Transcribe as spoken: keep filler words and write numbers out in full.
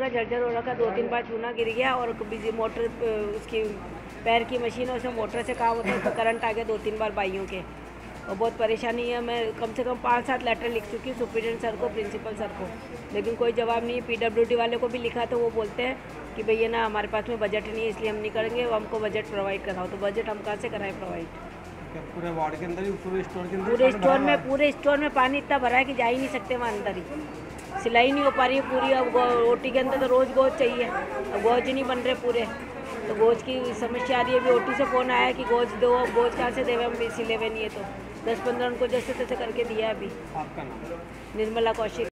पूरा जर्जर हो रखा, दो तीन बार चूना गिर गया और बिजली मोटर उसकी पैर की मशीन है, उसमें मोटर से काम होता है, उसमें करंट आ गया दो तीन बार बाइयों के, और बहुत परेशानी है। मैं कम से कम पाँच सात लेटर लिख चुकी हूँ सुप्रिटेंडेंट सर को, प्रिंसिपल सर को, लेकिन कोई जवाब नहीं। पीडब्ल्यूडी वाले को भी लिखा तो वो बोलते हैं कि भैया ना हमारे पास में बजट नहीं है इसलिए हम नहीं करेंगे, वो हमको बजट प्रोवाइड कराओ। तो बजट हम कहाँ से कराएं प्रोवाइड? पूरे वार्ड के अंदर ही, पूरे स्टोर के अंदर, पूरे स्टोर में पूरे स्टोर में पानी इतना भरा है कि जा ही नहीं सकते वहाँ अंदर ही, सिलाई नहीं हो पा रही है पूरी। अब ओटी के अंदर तो रोज़ गोज चाहिए, अब गोज नहीं बन रहे पूरे, तो गोज की समस्या आ रही है। अभी ओटी से फ़ोन आया कि गोज दो, गोज कहाँ से देवे, हम सिले हुए नहीं है, तो दस पंद्रह उनको जैसे तैसे करके दिया है अभी। आपका नाम? निर्मला कौशिक।